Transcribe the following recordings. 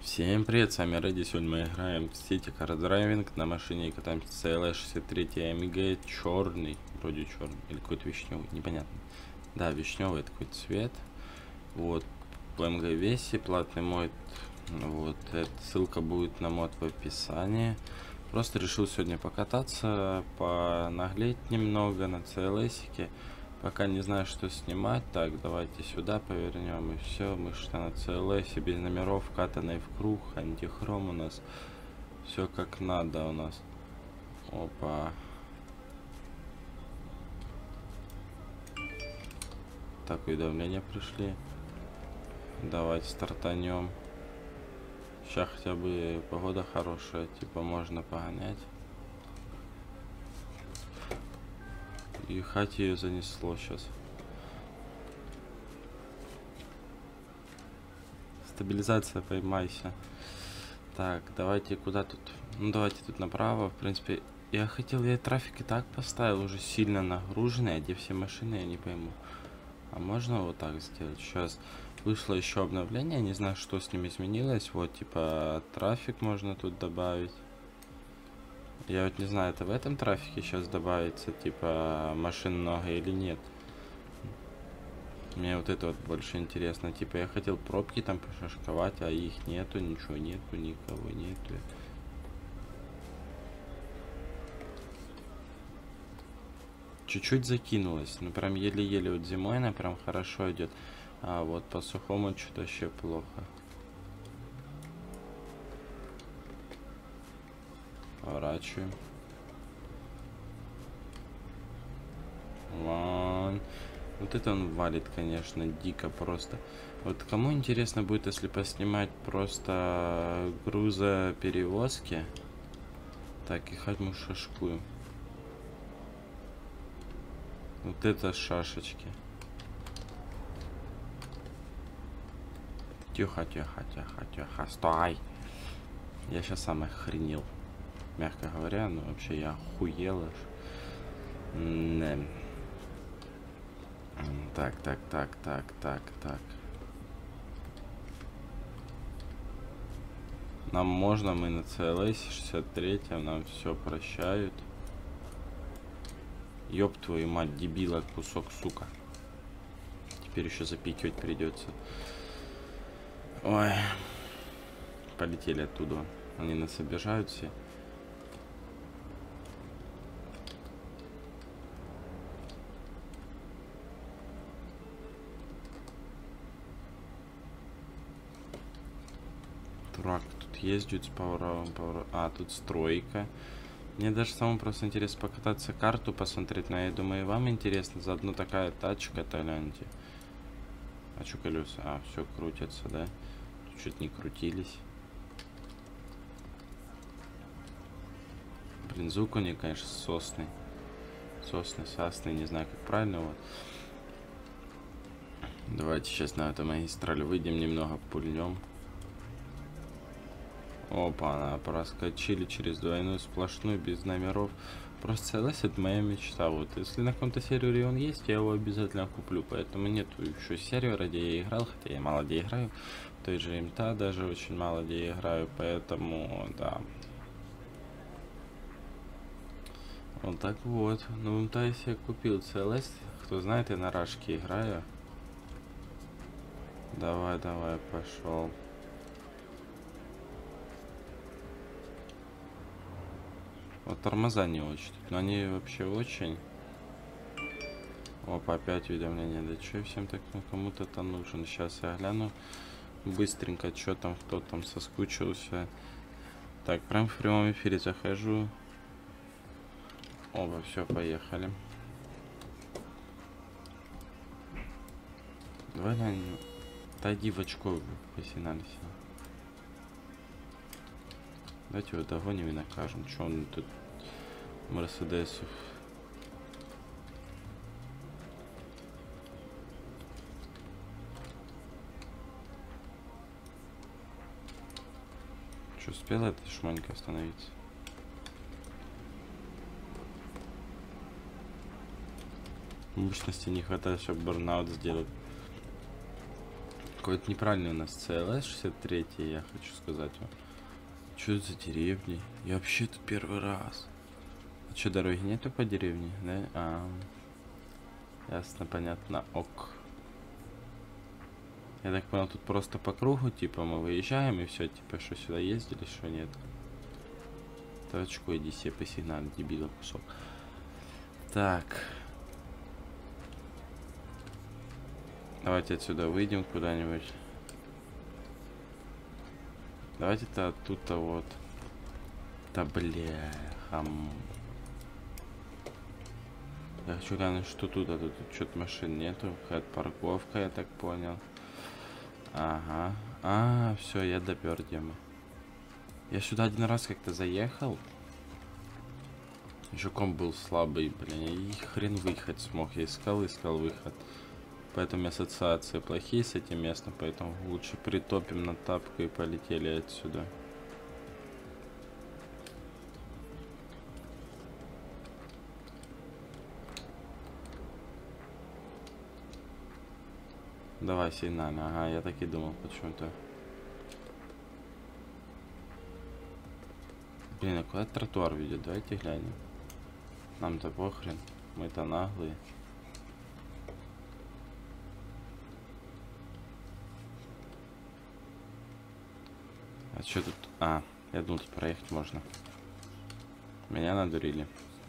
Всем привет, с вами Рэдди. Сегодня мы играем в City Car Driving на машине и катаемся CLA63 AMG, черный, вроде черный, или какой-то вишневый, непонятно. Да, вишневый такой цвет. Вот, по МГ весе, платный мод. Вот, ссылка будет на мод в описании. Просто решил сегодня покататься, понаглеть немного на CLS-ике. Пока не знаю, что снимать. Так, давайте сюда повернем. И все, мы что на CLS, без номеров, катанный в круг, антихром у нас. Все как надо у нас. Опа. Так, уведомления пришли. Давайте стартанем. Сейчас хотя бы погода хорошая, типа можно погонять. И хать ее занесло сейчас. Стабилизация, поймайся. Так, давайте куда тут? Ну, давайте тут направо. В принципе, я трафик и так поставил, уже сильно нагруженный. А где все машины, я не пойму. А можно вот так сделать? Сейчас вышло еще обновление, не знаю, что с ним изменилось. Вот, типа, трафик можно тут добавить. Я вот не знаю, это в этом трафике сейчас добавится, типа, машин много или нет. Мне вот это вот больше интересно. Типа, я хотел пробки там пошашковать, а их нету, ничего нету, никого нету. Чуть-чуть закинулось, ну прям еле-еле. Вот зимой она прям хорошо идет, а вот по сухому что-то вообще плохо. Поворачиваем. Вон. Вот это он валит, конечно, дико просто. Вот кому интересно будет, если поснимать просто грузоперевозки. Так, и хоть мы шашкуем. Вот это шашечки. Тихо, тихо, тихо, тихо, стой. Я сейчас сам охренел. Мягко говоря, ну вообще я охуел аж. Так. Нам можно, мы на CLS 63, нам все прощают. Ёб твою мать, дебила, кусок, сука. Теперь еще запикивать придется. Ой. Полетели оттуда. Они нас обижают все. Дурак, тут ездят с поворотом. А, тут стройка. Мне даже самому просто интересно покататься, карту посмотреть, но я думаю, и вам интересно. Заодно такая тачка-то, гляньте. А что колеса? А, все крутятся, да? Тут чуть не крутились. Блин, звук у них, конечно, сосный. Сосный, не знаю, как правильно. Вот. Давайте сейчас на эту магистраль выйдем, немного пульнем. Опа, она проскочили через двойную сплошную, без номеров. Просто CLS это моя мечта. Вот, если на каком-то сервере он есть, я его обязательно куплю. Поэтому нету еще сервера, где я играл, хотя я мало где играю. В той же МТА даже очень мало где я играю, поэтому, да. Вот так вот. Ну, в МТА я себе купил CLS. Кто знает, я на рашке играю. Давай, пошел. Вот тормоза не очень, но они вообще очень. Опа, опять уведомление. Да что всем так, ну кому-то нужен. Сейчас я гляну быстренько, что там, кто там соскучился. Так, прям в прямом эфире захожу. Оба, все, поехали. Давай, глянь. Отойди в очко, посинались. Давайте его догоним и накажем. Че он тут Мерседесов? Че, успела эта шманька остановиться? Мощности не хватает, чтобы бурнаут сделать. Какой-то неправильный у нас CLS 63, я хочу сказать вам. Что это за деревни? Я вообще тут первый раз. А что, дороги нету по деревне, да? Ясно, понятно, ок. Я так понял, тут просто по кругу, типа, мы выезжаем и все, типа, что сюда ездили, что нет. Точку, иди себе по сигналу, дебила кусок. Так. Давайте отсюда выйдем куда-нибудь. Давайте-то оттуда вот. Да бля, Я хочу глянуть, что тут, а тут что-то машин нету. Какая-то парковка, я так понял. Ага. Все, я допер, Дема. Я сюда один раз как-то заехал. Еще комп был слабый, блин. И хрен выехать смог. Я искал выход. Поэтому ассоциации плохие с этим местом. Поэтому лучше притопим на тапку и полетели отсюда. Давай, сигнально. Ага, я так и думал почему-то. Блин, а куда тротуар ведет? Давайте глянем. Нам-то похрен. Мы-то наглые. А что тут? Я думал, тут проехать можно. Меня надурили.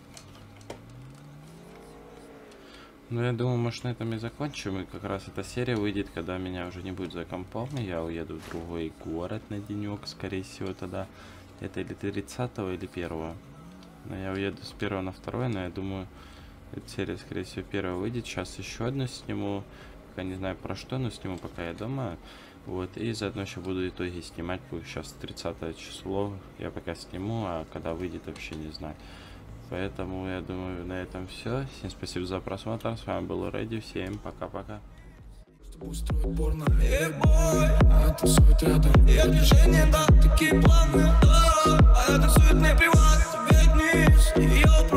Ну, я думаю, может, на этом и закончим. И как раз эта серия выйдет, когда меня уже не будет за компом. И я уеду в другой город на денек, скорее всего, тогда. Это или 30-го, или 1-го. Но я уеду с 1-го на 2-й, но я думаю, эта серия, скорее всего, 1-го выйдет. Сейчас еще одну сниму. Пока не знаю про что, но сниму, пока я дома. Вот, и заодно еще буду итоги снимать. Сейчас 30 число. Я пока сниму, а когда выйдет, вообще не знаю. Поэтому, я думаю, на этом все. Всем спасибо за просмотр. С вами был Рэдди. Всем пока-пока. Устроить порно, она танцует рядом. Ее движения, да, такие планы, а я танцует не приват. Тебе вниз, ее